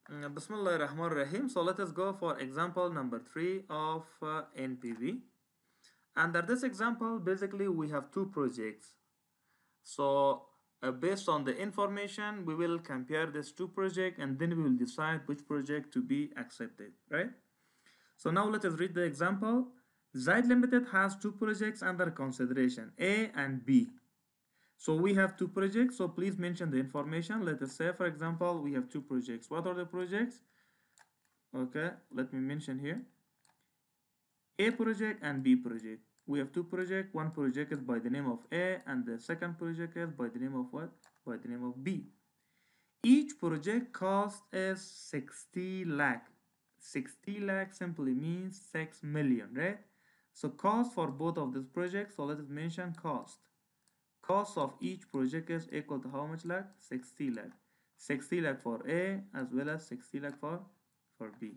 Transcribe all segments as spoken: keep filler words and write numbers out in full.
Uh, Bismillah ar-Rahman ar-Rahim. So let us go for example number three of uh, N P V. Under this example, basically we have two projects. So uh, based on the information, we will compare these two projects and then we will decide which project to be accepted, right? So now let us read the example. Zite Limited has two projects under consideration, A and B. So we have two projects, so please mention the information. Let us say, for example, we have two projects. What are the projects? Okay, let me mention here. A project and B project. We have two projects. One project is by the name of A and the second project is by the name of what? By the name of B. Each project cost is sixty lakh. sixty lakh simply means six million, right? So cost for both of these projects, so let us mention cost. Cost of each project is equal to how much lakh? sixty lakh. sixty lakh for A as well as sixty lakh for, for B.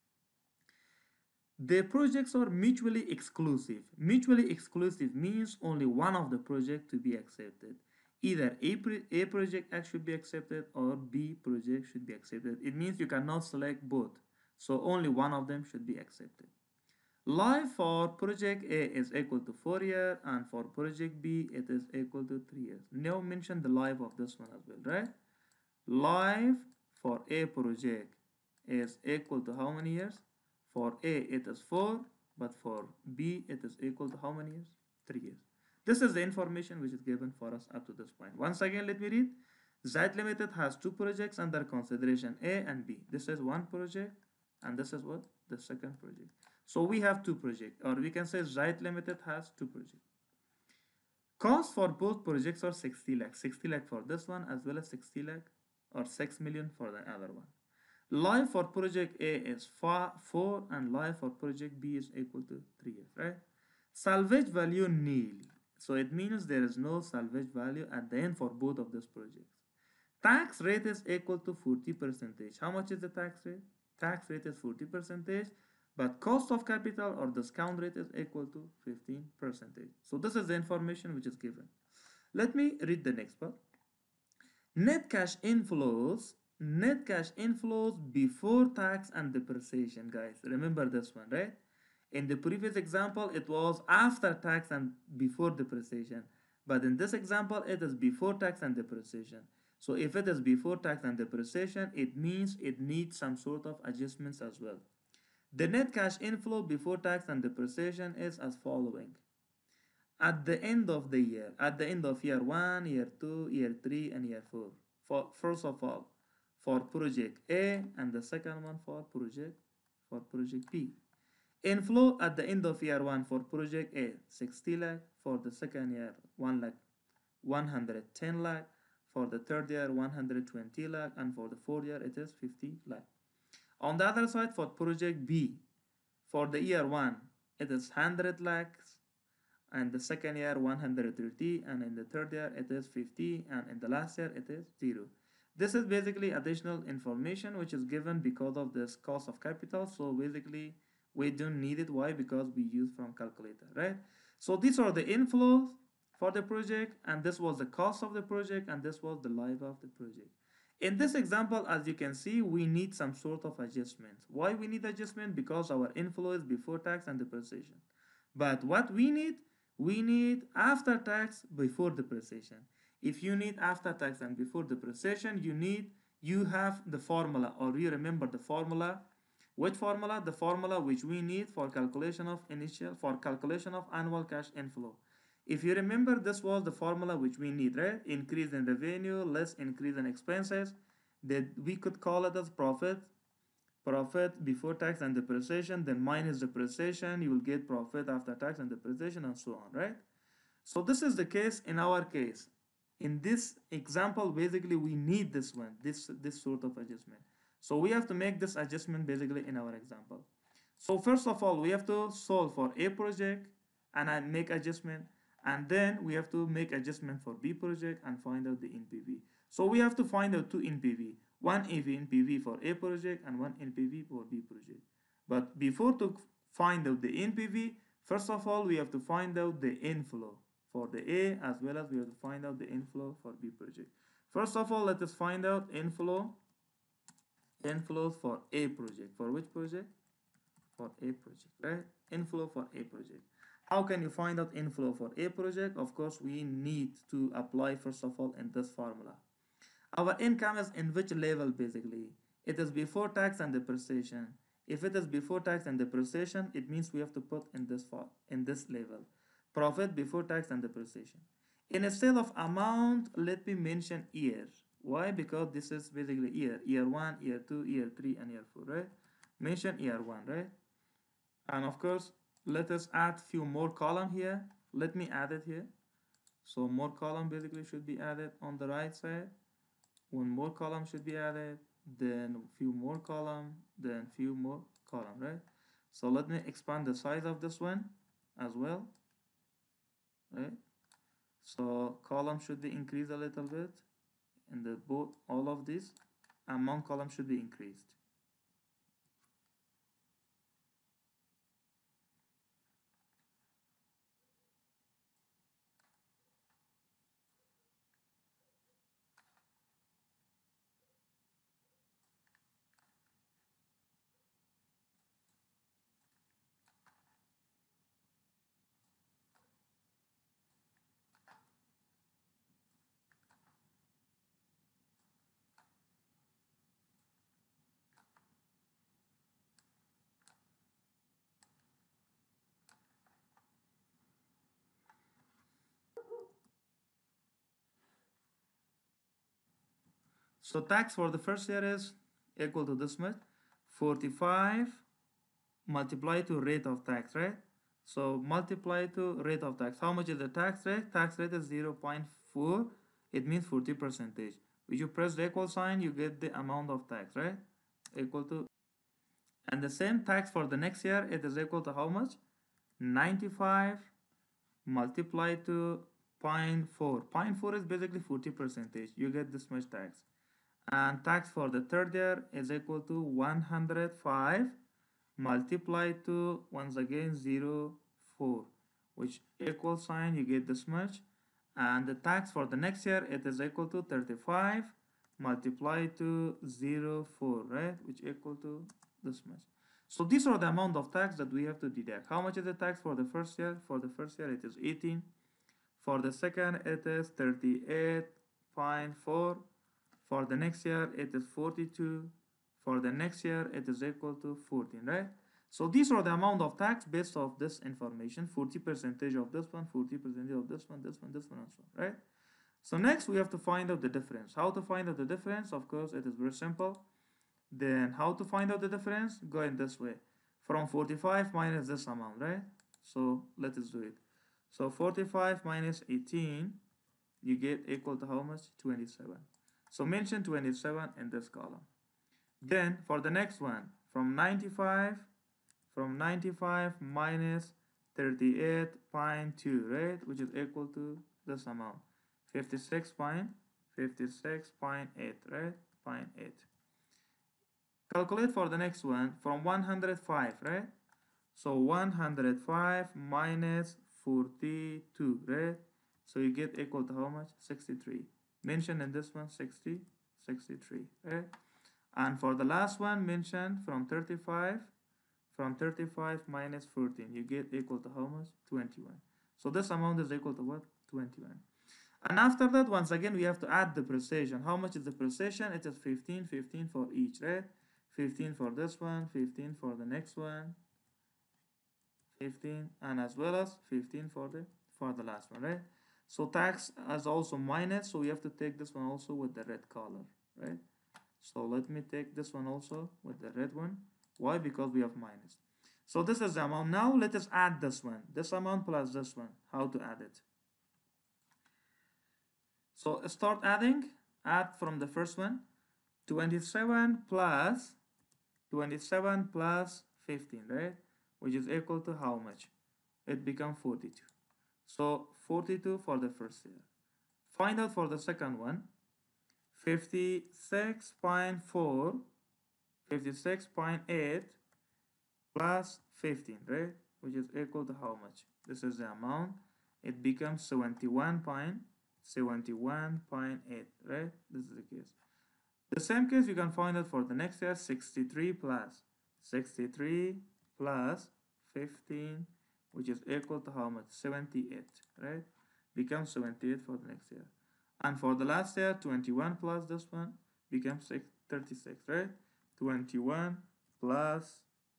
The projects are mutually exclusive. Mutually exclusive means only one of the project to be accepted. Either A, A project X should be accepted or B project should be accepted. It means you cannot select both. So only one of them should be accepted. Life for project A is equal to four years and for project B it is equal to three years. Now mention the life of this one as well, right? Life for A project is equal to how many years? For A it is four, but for B it is equal to how many years? three years. This is the information which is given for us up to this point. Once again, let me read. Zite Limited has two projects under consideration, A and B. This is one project and this is what? The second project. So we have two projects, or we can say Zite Limited has two projects. Cost for both projects are sixty lakh. sixty lakh for this one as well as sixty lakh or six million for the other one. Life for project A is four and life for project B is equal to three years, right? Salvage value nil. So it means there is no salvage value at the end for both of these projects. Tax rate is equal to forty percentage. How much is the tax rate? Tax rate is forty percentage, but cost of capital or discount rate is equal to fifteen percentage. So this is the information which is given. Let me read the next part. Net cash inflows, net cash inflows before tax and depreciation, guys. Remember this one, right? In the previous example, it was after tax and before depreciation. But in this example, it is before tax and depreciation. So if it is before tax and depreciation, it means it needs some sort of adjustments as well. The net cash inflow before tax and depreciation is as following. At the end of the year, at the end of year one, year two, year three, and year four. For first of all, for project A, and the second one for project for project B. Inflow at the end of year one for project A, sixty lakh. For the second year, one lakh, one hundred ten lakh. For the third year, one hundred twenty lakh, and for the fourth year, it is fifty lakh. On the other side, for project B, for the year one, it is one hundred lakhs, and the second year one hundred thirty, and in the third year it is fifty, and in the last year it is zero. This is basically additional information which is given because of this cost of capital. So basically we don't need it. Why? Because we use from calculator, right? So these are the inflows for the project, and this was the cost of the project, and this was the life of the project. In this example, as you can see, we need some sort of adjustment. Why we need adjustment? Because our inflow is before tax and depreciation. But what we need, we need after tax before depreciation. If you need after tax and before depreciation, you need, you have the formula, or you remember the formula. Which formula? The formula which we need for calculation of initial, for calculation of annual cash inflow. If you remember, this was the formula which we need, right? Increase in revenue, less increase in expenses. That we could call it as profit. Profit before tax and depreciation, then minus depreciation, you will get profit after tax and depreciation, and so on, right? So this is the case in our case. In this example, basically we need this one, this this sort of adjustment. So we have to make this adjustment basically in our example. So first of all, we have to solve for A project and I make adjustment, and then we have to make adjustment for B project and find out the N P V. So we have to find out two N P V, one N P V for A project and one N P V for B project. But before to find out the N P V, first of all, we have to find out the inflow for the A as well as we have to find out the inflow for B project. First of all, let us find out inflow inflows for a project. For which project? For a project, right? Inflow for a project. How can you find out inflow for a project? Of course, we need to apply first of all in this formula. Our income is in which level basically? It is before tax and depreciation. If it is before tax and depreciation, it means we have to put in this for in this level. Profit before tax and depreciation. Instead of amount, let me mention year. Why? Because this is basically year. Year one, year two, year three, and year four, right? Mention year one, right? And of course, let us add few more column here. Let me add it here. So more column basically should be added on the right side. One more column should be added, then few more column, then few more column, right? So let me expand the size of this one as well, right? So column should be increased a little bit, and the both all of these amount column should be increased. So tax for the first year is equal to this much, forty-five multiplied to rate of tax, right? So multiply to rate of tax. How much is the tax rate? Tax rate is zero point four. It means forty percentage. If you press the equal sign, you get the amount of tax, right? Equal to, and the same tax for the next year, it is equal to how much? ninety-five multiplied to zero point four. zero point four is basically forty percentage. You get this much tax. And tax for the third year is equal to one hundred five multiplied to, once again, zero point four, which equal sign, you get this much. And the tax for the next year, it is equal to thirty-five multiplied to zero point four, right, which equal to this much. So these are the amount of tax that we have to deduct. How much is the tax for the first year? For the first year, it is eighteen. For the second, it is thirty-eight point four. For the next year, it is forty-two. For the next year, it is equal to fourteen, right? So these are the amount of tax based off this information, forty percentage of this one, forty percentage of this one, this one, this one, and so on, right? So next, we have to find out the difference. How to find out the difference? Of course, it is very simple. Then how to find out the difference? Go in this way. From forty-five minus this amount, right? So let us do it. So forty-five minus eighteen, you get equal to how much? twenty-seven. So mention twenty-seven in this column. Then for the next one, from ninety-five, from ninety-five minus thirty-eight point two, right? Which is equal to this amount, fifty-six point eight, right? zero point eight. Calculate for the next one from one hundred five, right? So one hundred five minus forty-two, right? So you get equal to how much? sixty-three. Mention in this one sixty, sixty-three, right? And for the last one, mention from thirty-five, from thirty-five minus fourteen, you get equal to how much? twenty-one. So this amount is equal to what? twenty-one. And after that, once again, we have to add the precision. How much is the precision? It is fifteen, fifteen for each, right? fifteen for this one, fifteen for the next one, fifteen, and as well as fifteen for the for the last one, right? So tax is also minus, so we have to take this one also with the red color, right? So let me take this one also with the red one. Why? Because we have minus. So this is the amount. Now let us add this one. This amount plus this one. How to add it? So start adding. Add from the first one. twenty-seven plus twenty-seven plus fifteen, right? Which is equal to how much? It becomes forty-two. So forty-two for the first year. Find out for the second one. fifty-six point four, fifty-six point eight plus fifteen, right? Which is equal to how much? This is the amount. It becomes seventy-one point eight, right? This is the case. The same case you can find it for the next year, sixty-three plus sixty-three plus fifteen, which is equal to how much? seventy-eight, right? Becomes seventy-eight for the next year. And for the last year, twenty-one plus this one becomes thirty-six, right? twenty-one plus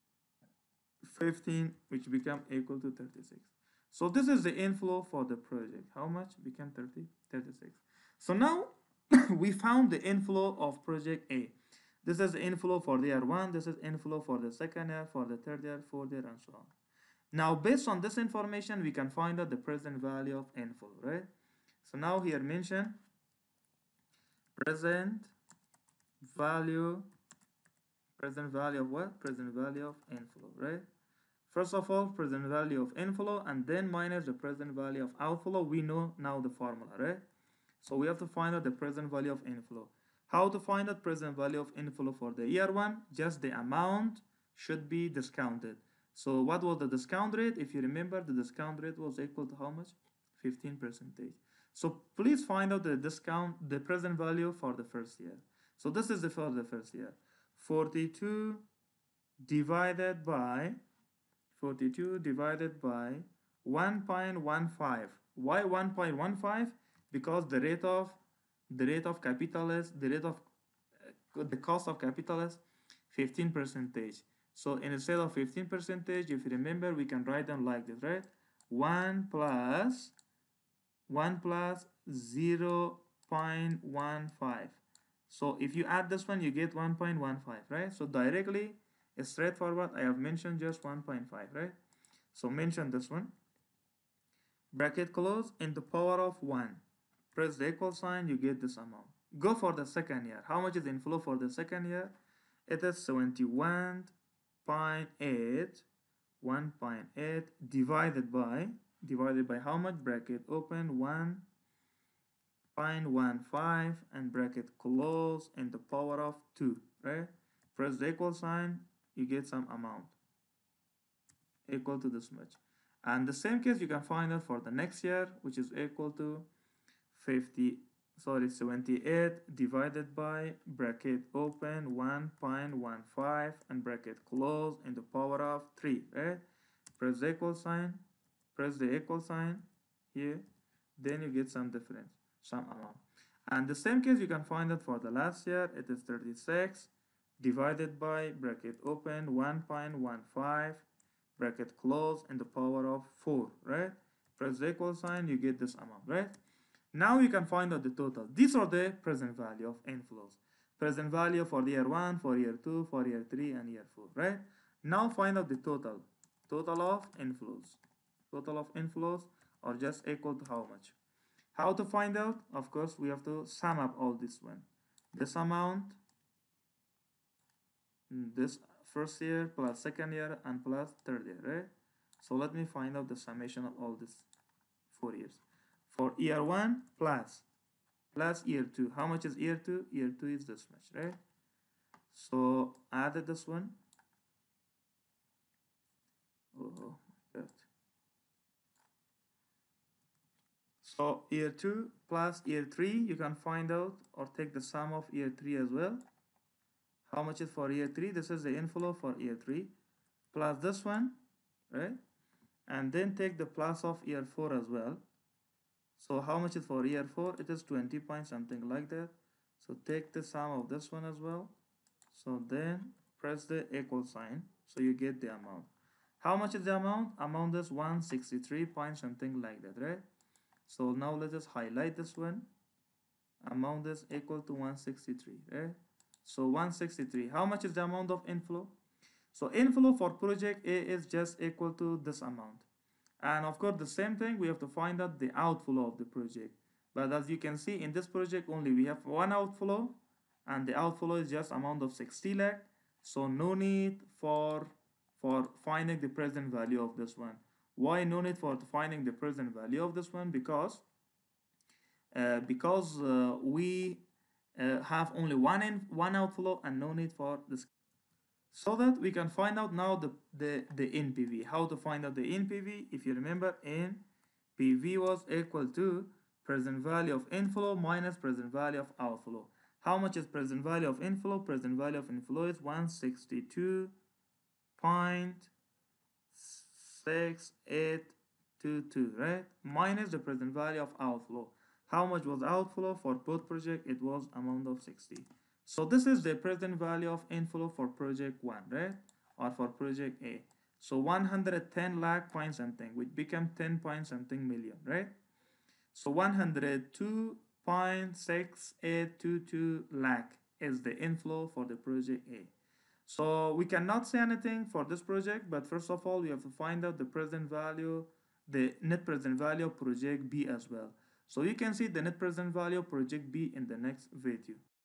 fifteen, which become equal to thirty-six. So this is the inflow for the project. How much? Became thirty, thirty-six. So now we found the inflow of project A. This is the inflow for the year one. This is inflow for the second year, for the third year, fourth year, and so on. Now, based on this information, we can find out the present value of inflow, right? So now here mention present value, present value of what? Present value of inflow, right? First of all, present value of inflow, and then minus the present value of outflow. We know now the formula, right? So we have to find out the present value of inflow. How to find out present value of inflow for the year one? Just the amount should be discounted. So what was the discount rate? If you remember, the discount rate was equal to how much? fifteen percent. So please find out the discount, the present value for the first year. So this is the for the first year. forty-two divided by forty-two divided by one point one five. Why one point one five? Because the rate of the rate of capital is the rate of uh, the cost of capital is fifteen percentage. So instead of fifteen percentage, if you remember, we can write them like this, right? one plus one plus zero point one five. So if you add this one, you get one point one five, right? So directly, straightforward, I have mentioned just one point five, right? So mention this one. Bracket close, in the power of one. Press the equal sign, you get this amount. Go for the second year. How much is inflow for the second year? It is seventy-one point eight, one point eight divided by, divided by how much? Bracket open, one point one five and bracket close in the power of two, right? Press the equal sign, you get some amount equal to this much. And the same case you can find out for the next year, which is equal to fifty, sorry, seventy-eight divided by bracket open one point one five and bracket close in the power of three, right? Press the equal sign, press the equal sign here, then you get some difference, some amount. And the same case you can find out for the last year, it is thirty-six divided by bracket open one point one five bracket close in the power of four, right? Press the equal sign, you get this amount, right? Now you can find out the total. These are the present value of inflows. Present value for year one, for year two, for year three, and year four, right? Now find out the total. Total of inflows. Total of inflows are just equal to how much? How to find out? Of course, we have to sum up all this one. This amount, this first year plus second year and plus third year, right? So let me find out the summation of all these four years. For year one plus plus year two. How much is year two? Year two is this much, right? So added this one. Oh my god. So year two plus year three, you can find out or take the sum of year three as well. How much is for year three? This is the inflow for year three plus this one, right? And then take the plus of year four as well. So how much is for year four? It is twenty point something like that. So take the sum of this one as well. So then press the equal sign. So you get the amount. How much is the amount? Amount is one hundred sixty-three point something like that, right? So now let us highlight this one. Amount is equal to one hundred sixty-three, right? So one hundred sixty-three. How much is the amount of inflow? So inflow for project A is just equal to this amount. And of course, the same thing, we have to find out the outflow of the project. But as you can see, in this project only we have one outflow, and the outflow is just amount of sixty lakh. So no need for, for finding the present value of this one. Why no need for finding the present value of this one? Because, uh, because uh, we uh, have only one, in, one outflow and no need for this. So that we can find out now the, the, the N P V. How to find out the N P V? If you remember, N P V was equal to present value of inflow minus present value of outflow. How much is present value of inflow? Present value of inflow is one hundred sixty-two point six eight two two, right? Minus the present value of outflow. How much was outflow for both project? It was amount of sixty. So this is the present value of inflow for project one, right? Or for project A. So one hundred ten lakh point something, which become ten point something million, right? So one hundred two point six eight two two lakh is the inflow for the project A. So we cannot say anything for this project, but first of all, we have to find out the present value, the net present value of project B as well. So you can see the net present value of project B in the next video.